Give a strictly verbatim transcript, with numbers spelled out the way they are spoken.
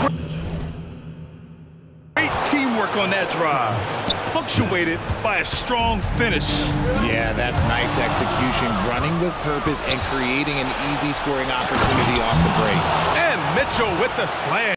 Great teamwork on that drive, punctuated by a strong finish. Yeah, that's nice execution, running with purpose and creating an easy scoring opportunity off the break. And Mitchell with the slam.